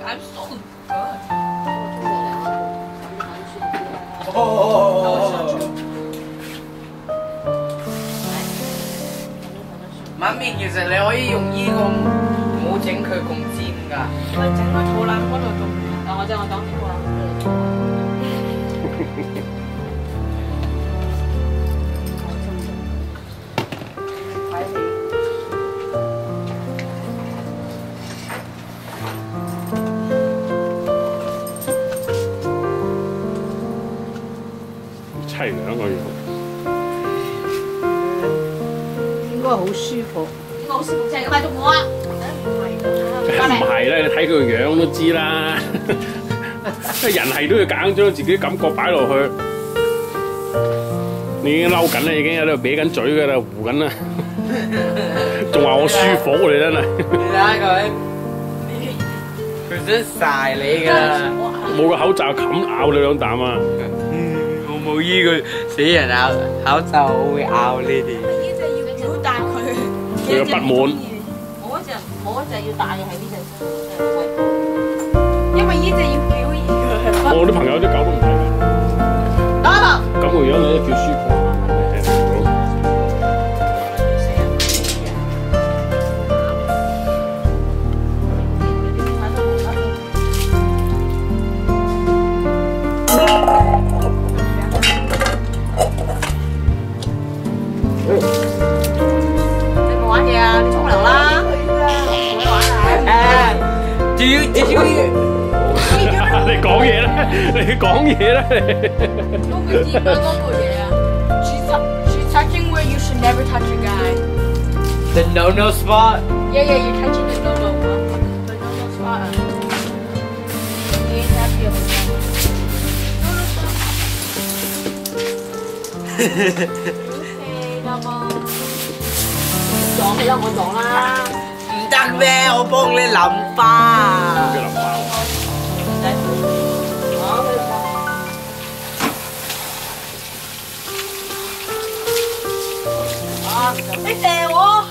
I'm so good. 媽咪，其實你可以用呢個冇整佢咁尖㗎。 咪整個肚腩嗰度仲，我等啲肚腩俾你。 凄涼個樣。 應該好舒服。 好舒服，就係咁買到我啊！ 唔係啦，你睇佢個樣都知啦。人係都要夾硬將自己感覺擺落去。你已經嬲緊啦，已經喺度歪緊嘴㗎啦，糊緊啦。仲話我舒服你真係。 你睇下佢，佢想曬你㗎。 冇個口罩冚咬你兩啖啊！ 我冇依個死人咬口罩，我會咬你哋。 呢隻要表達佢嘅不滿。 我嗰隻要戴嘅係呢隻先，因為呢隻要表現佢。 我啲朋友啲狗都唔睇㗎。 得啦。 咁個樣你都叫舒服。你講嘢啦！你講嘢啦！ 嗰句字嗰句嘢啊 ，She's touching where you should never touch a guy. The no spot. Yeah, you're touching the no spot. You ain't happy about that. Okay, double. 撞佢啦，我撞啦。 唔得咩？我幫你淋花。 叫淋花喎。 你射我！